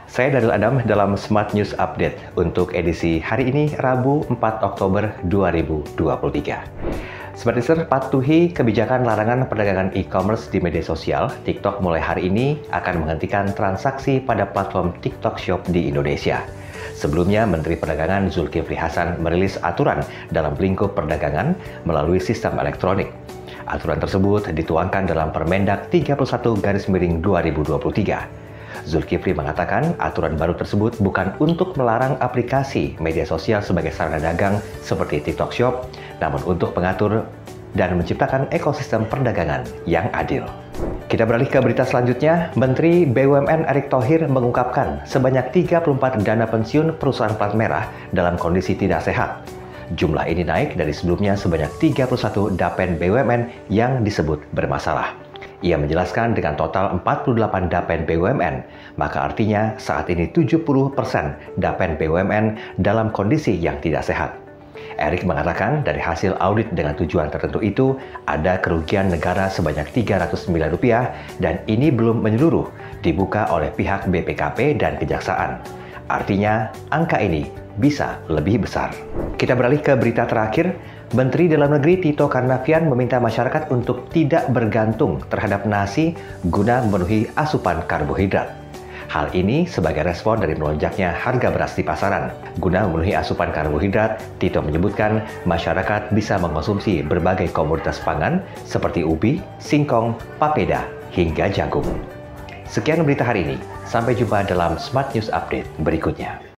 Saya Daniel Adam dalam Smart News Update untuk edisi hari ini Rabu 4 Oktober 2023. Smart Listener, patuhi kebijakan larangan perdagangan e-commerce di media sosial. TikTok mulai hari ini akan menghentikan transaksi pada platform TikTok Shop di Indonesia. Sebelumnya, Menteri Perdagangan Zulkifli Hasan merilis aturan dalam lingkup perdagangan melalui sistem elektronik. Aturan tersebut dituangkan dalam Permendak 31/2023. Zulkifli mengatakan aturan baru tersebut bukan untuk melarang aplikasi media sosial sebagai sarana dagang seperti TikTok Shop, namun untuk mengatur dan menciptakan ekosistem perdagangan yang adil. Kita beralih ke berita selanjutnya. Menteri BUMN Erick Thohir mengungkapkan sebanyak 34 dana pensiun perusahaan plat merah dalam kondisi tidak sehat. Jumlah ini naik dari sebelumnya sebanyak 31 dapen BUMN yang disebut bermasalah. Ia menjelaskan dengan total 48 dapen BUMN, maka artinya saat ini 70% dapen BUMN dalam kondisi yang tidak sehat. Erick mengatakan dari hasil audit dengan tujuan tertentu itu ada kerugian negara sebanyak Rp300 miliar dan ini belum menyeluruh dibuka oleh pihak BPKP dan Kejaksaan. Artinya angka ini bisa lebih besar. Kita beralih ke berita terakhir. Menteri Dalam Negeri Tito Karnavian meminta masyarakat untuk tidak bergantung terhadap nasi guna memenuhi asupan karbohidrat. Hal ini sebagai respon dari melonjaknya harga beras di pasaran. Guna memenuhi asupan karbohidrat, Tito menyebutkan masyarakat bisa mengkonsumsi berbagai komoditas pangan seperti ubi, singkong, papeda, hingga jagung. Sekian berita hari ini. Sampai jumpa dalam Smart News Update berikutnya.